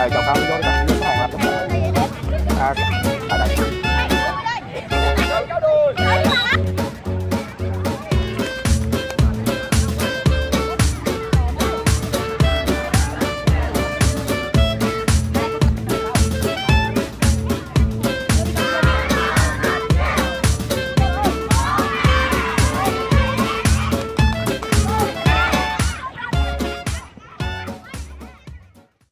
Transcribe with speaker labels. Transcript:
Speaker 1: Chào con vô đi con, vô cái hàng làm giống